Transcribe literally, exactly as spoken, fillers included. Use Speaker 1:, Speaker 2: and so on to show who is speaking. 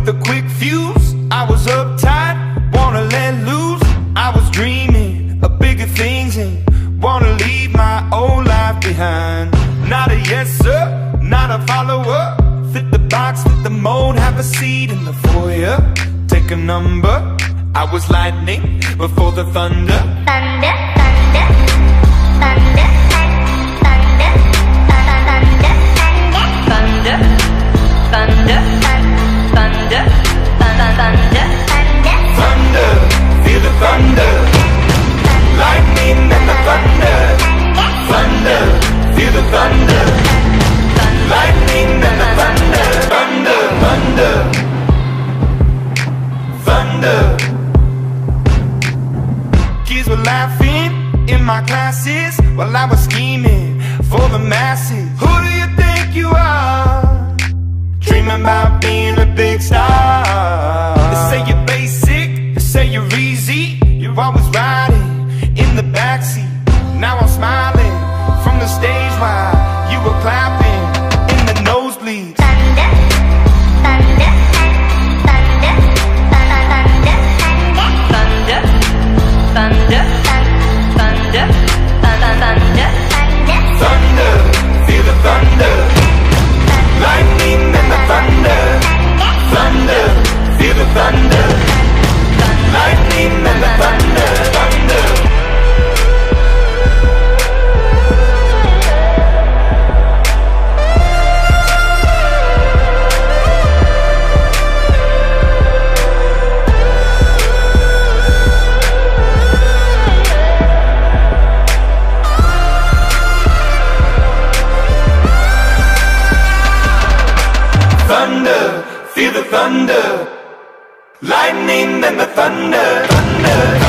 Speaker 1: with a quick fuse. I was uptight, wanna let loose. I was dreaming of bigger things and wanna leave my old life behind. Not a yes sir, not a follower. Fit the box, fit the mold, have a seat in the foyer. Take a number. I was lightning before the thunder.
Speaker 2: Thunder, thunder, thunder, thunder, thunder, thunder, thunder, thunder, thunder,
Speaker 1: thunder, feel the thunder, lightning and the thunder, thunder, feel the thunder, lightning and the thunder, thunder, thunder, thunder. Kids were laughing in my classes while I was scheming for the masses. Who do you think you are? Dreaming about being a big star. They say you're basic, they say you're easy. You're always riding in the backseat. Now I'm smiling from the stage while you were clapping in the nosebleeds.
Speaker 2: thunder, thunder, thunder, thunder, thunder, thunder, thunder, thunder,
Speaker 1: thunder, feel the thunder, lightning and the thunder, thunder, feel the thunder, lightning and the thunder, thunder. Thunder, feel the thunder, lightning and the thunder, thunder.